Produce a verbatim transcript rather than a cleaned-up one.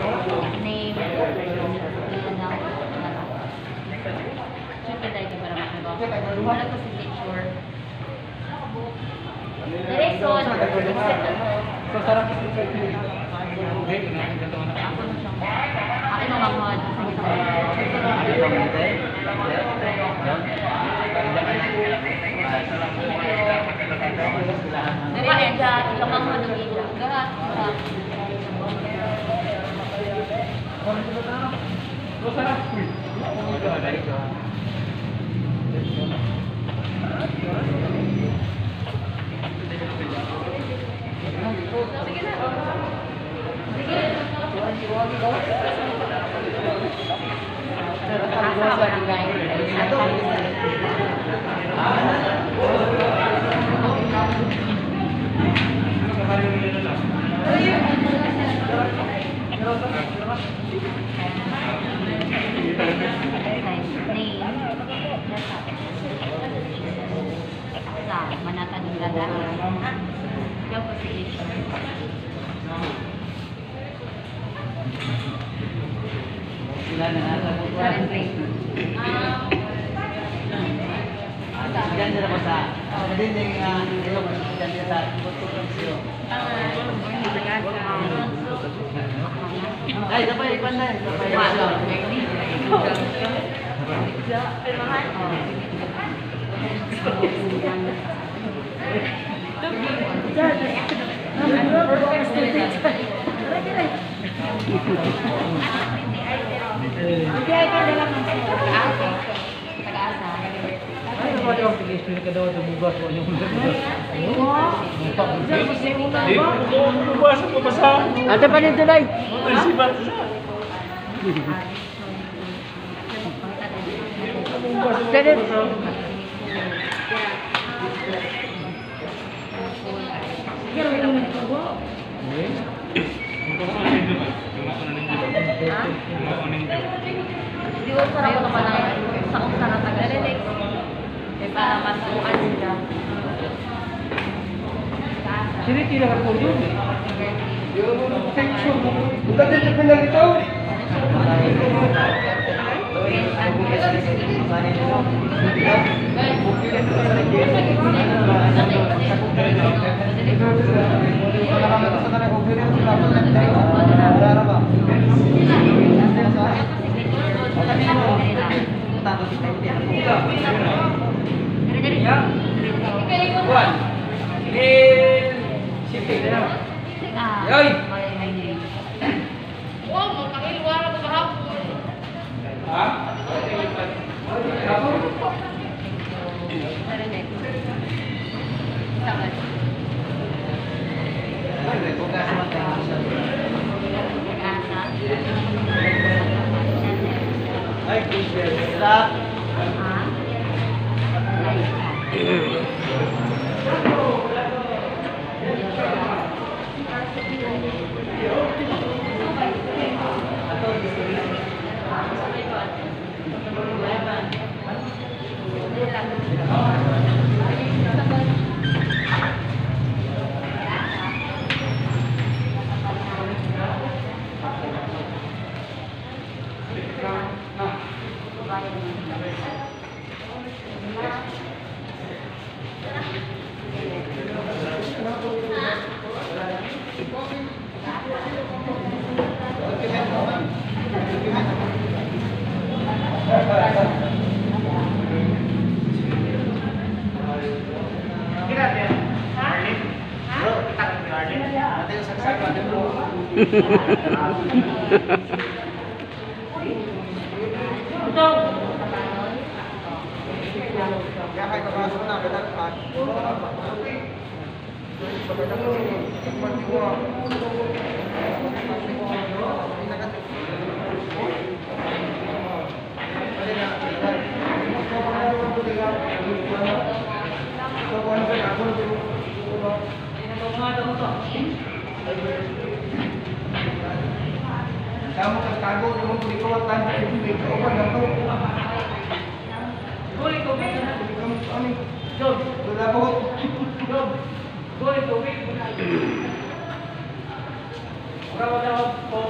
Name. Siyempre dahil para makagawa. Wala ko signature. Direction. So, sarap. Ako na siyang. Ako na mamahal. Dari aja, lamang mo nung ila. Gahat. Sige na. Manatan yung ganda. Yung position. Sila na nasa po. Diyan nila ko sa dinding ilong. Diyan nila sa tutukan siyo. Ay, dapat ikwan na. Dapat Okay, ikaw na lang ang taga-asa. Taga-asa. ay, naman yung pag-isip ka daw sa bugas o yung Bukas ko pa sa ate pa nito day. principal. Ganit. Di ko sarap ko naman ang sa kung sana taga-asa. Para masukan sila. Sini tira ka po yun. Bukan dia pindah gitu. Kuan. Ini sipil na. Yoy. Wow, makakiluwara ko kahapon. Ha? Ako? Ay, stop. Kamu terkago dengan berikut tanda itu itu apa dan tu? Boleh kau beri kamu ani. Jom, sudah bot. Jom, boleh kau beri. Berapa dah?